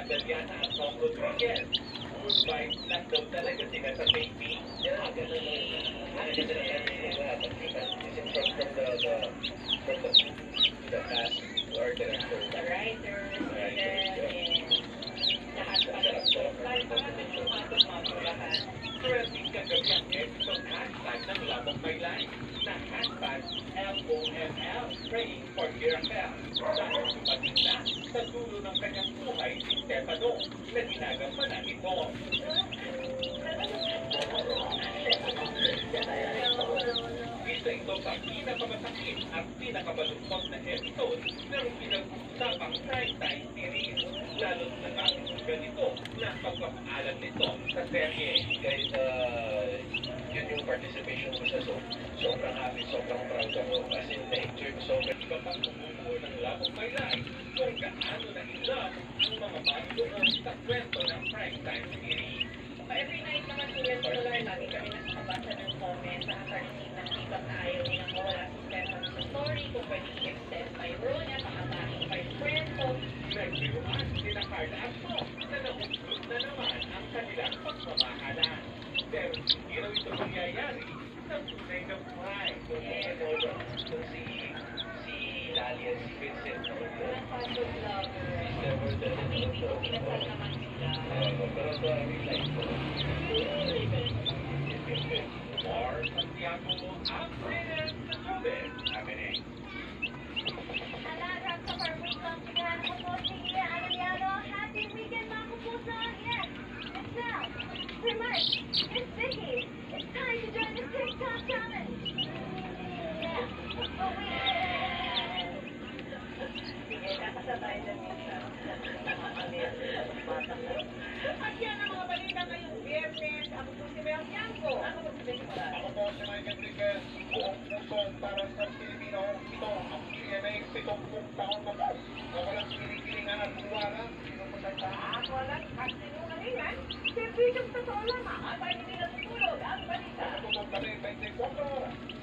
Daliana at Tom Rodriguez. Good vibes lang daw talaga sila sa baby. Yeah, ganun na yun. Nakaganda na yan sila. Isn't from the cast or director. The writers, and lahat pala. Kahit parang nagsumatog-matog lahat. Trending kagabi ang episode hashtag ng Love of My Life na hashtag LOML, praying for miracle. Dahil dumating na sa dulo ng kanyang buhay si Stefano na ginagampanan ito. Isa ito sa pinakamasakit at pinakamalungkot na episode ng pinag-usapang primetime series. Lalo na natin ganito na pagpapaalam nito sa serye. Guys, yun yung participation ko sa sobrang happy, sobrang proud ako. Kasi na-enjoy ko sobrang. Iba pang bumubuo ng Love of My Life kung gaano na in love ang mga manunood sa kwento ng primetime series. Every night naman tulad ko lang, lagi kami nakakabasa ng comments sa karting ng iba na ayaw nilang mawala si Stefan sa story, kung pwede i-extend pa yung role niya, pakatahin pa yung kwento. Nagbiruan sila Carla at Tom na nahugot na naman ang kanilang pagmamahalan. Pero hindi raw ito mangyayari sa tunay na buhay. Kung si Lali at si Vincent. Walang passion lover. Never done Kasi hindi ko pinasal naman sila. Pero sa real life ko. Or Santiago Alfredo Lubez. Happening. Alaga sa Farming Company ko po si Iya Aliano. Happy weekend mga kapuso! Yes! It's now! For March! It's Vicky! It's time to join the TikTok challenge! Yeah! Oh, wait! Sige, nakasabay na minsan. At yan ang mga balita ngayong Biyernes. Ako po si Bel Bianco. Ano po si Bel? Ako po si Mike Enriquez, buong pusong para sa Pilipino. Ito ang CNA, 70 taon na po. Na walang kinikilingan at buwanan. Sino po sa At walang kasinungalingan. Servisyong totoo lamang. At ay hindi natutulog ang balita. Tutok kami 24 oras.